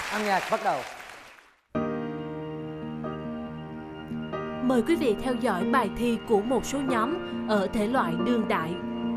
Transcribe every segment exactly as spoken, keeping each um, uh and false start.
Âm nhạc bắt đầu. Mời quý vị theo dõi bài thi của một số nhóm ở thể loại đương đại.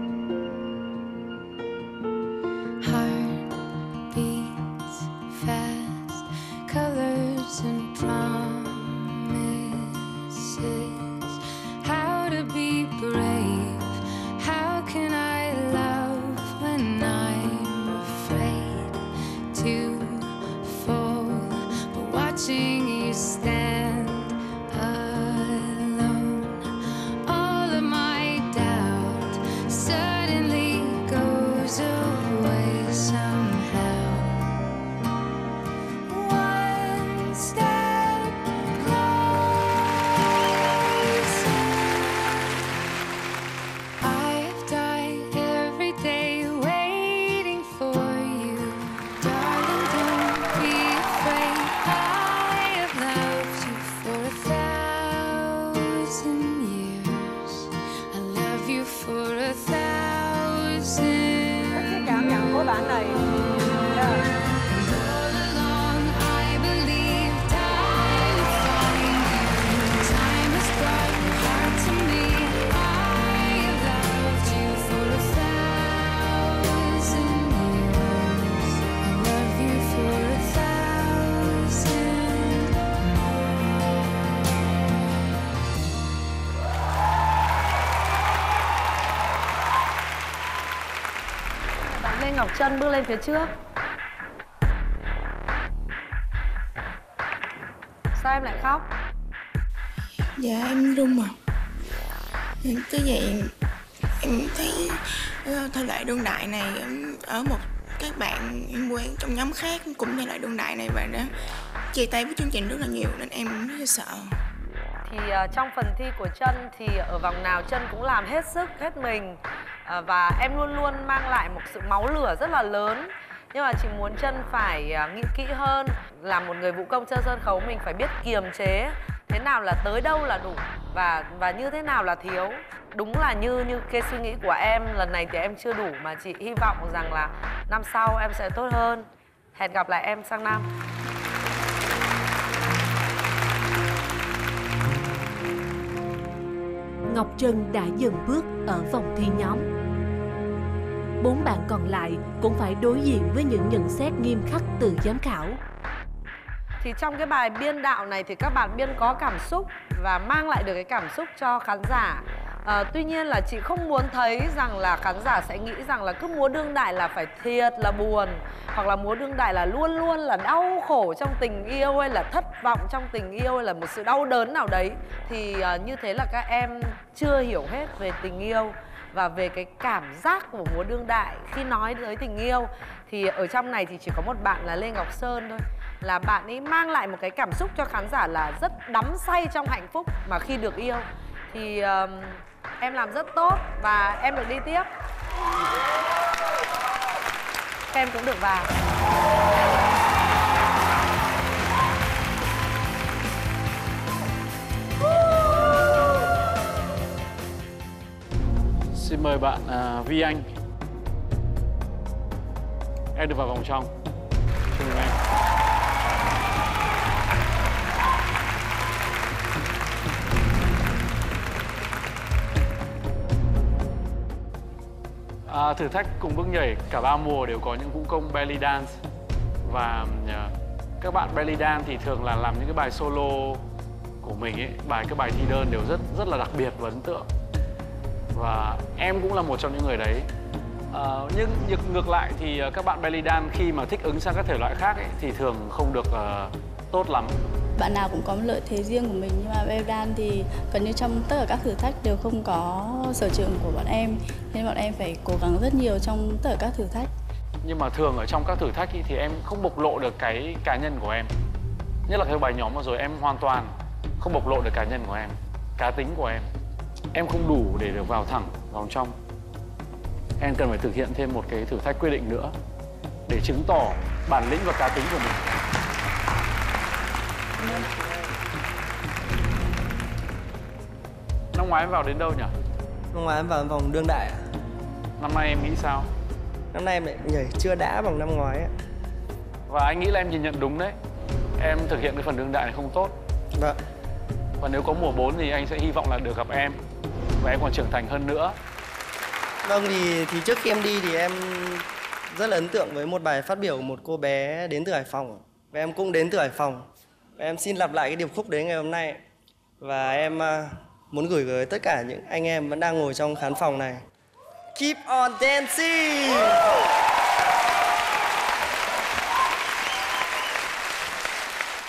Bạn này Lê Ngọc Trân bước lên phía trước. Sao em lại khóc? Dạ em run à. Em cứ vậy em thấy thể loại đương đại này ở một các bạn em quen trong nhóm khác cũng thể loại đương đại này và đã chia tay với chương trình rất là nhiều nên em rất là sợ. Thì uh, trong phần thi của Trân thì ở vòng nào Trân cũng làm hết sức, hết mình. uh, Và em luôn luôn mang lại một sự máu lửa rất là lớn. Nhưng mà chị muốn Trân phải uh, nghĩ kỹ hơn. Là một người vũ công trên sân khấu mình phải biết kiềm chế. Thế nào là tới đâu là đủ Và và như thế nào là thiếu. Đúng là như như cái suy nghĩ của em, lần này thì em chưa đủ. Mà chị hy vọng rằng là năm sau em sẽ tốt hơn. Hẹn gặp lại em sang năm. Ngọc Trân đã dừng bước ở vòng thi nhóm. Bốn bạn còn lại cũng phải đối diện với những nhận xét nghiêm khắc từ giám khảo. Thì trong cái bài biên đạo này thì các bạn biên có cảm xúc và mang lại được cái cảm xúc cho khán giả. à, Tuy nhiên là chị không muốn thấy rằng là khán giả sẽ nghĩ rằng là cứ múa đương đại là phải thiệt là buồn, hoặc là múa đương đại là luôn luôn là đau khổ trong tình yêu, hay là thất vọng trong tình yêu, hay là một sự đau đớn nào đấy. Thì à, như thế là các em chưa hiểu hết về tình yêu và về cái cảm giác của múa đương đại khi nói tới tình yêu. Thì ở trong này thì chỉ có một bạn là Lê Ngọc Sơn thôi, là bạn ấy mang lại một cái cảm xúc cho khán giả là rất đắm say trong hạnh phúc mà khi được yêu. Thì uh, em làm rất tốt và em được đi tiếp. Em cũng được vào. Xin mời bạn uh, Vi Anh. Em được vào vòng trong. Xin mời em. À, thử thách cùng bước nhảy cả ba mùa đều có những vũ công belly dance. Và uh, các bạn belly dance thì thường là làm những cái bài solo của mình ấy, bài các bài thi đơn đều rất rất là đặc biệt và ấn tượng. Và em cũng là một trong những người đấy. À, nhưng ngược lại thì các bạn belly dance khi mà thích ứng sang các thể loại khác ấy, thì thường không được uh, tốt lắm. Bạn nào cũng có một lợi thế riêng của mình, nhưng mà belly dance thì gần như trong tất cả các thử thách đều không có sở trường của bọn em, nên bọn em phải cố gắng rất nhiều trong tất cả các thử thách. Nhưng mà thường ở trong các thử thách ý, thì em không bộc lộ được cái cá nhân của em. Nhất là cái bài nhóm mà rồi em hoàn toàn không bộc lộ được cá nhân của em, cá tính của em. Em không đủ để được vào thẳng vòng trong. Em cần phải thực hiện thêm một cái thử thách quyết định nữa để chứng tỏ bản lĩnh và cá tính của mình. Năm ngoái em vào đến đâu nhỉ? Năm ngoái em vào vòng đương đại ạ. Năm nay em nghĩ sao? Năm nay em lại nhảy chưa đã bằng năm ngoái ạ. Và anh nghĩ là em nhìn nhận đúng đấy. Em thực hiện cái phần đương đại này không tốt. Vâng. Và nếu có mùa bốn thì anh sẽ hy vọng là được gặp em. Và em còn trưởng thành hơn nữa. Vâng, thì, thì trước khi em đi thì em rất là ấn tượng với một bài phát biểu của một cô bé đến từ Hải Phòng. Và em cũng đến từ Hải Phòng. Và em xin lặp lại cái điệp khúc đấy ngày hôm nay. Và em uh, muốn gửi tới tất cả những anh em vẫn đang ngồi trong khán phòng này. Keep on dancing!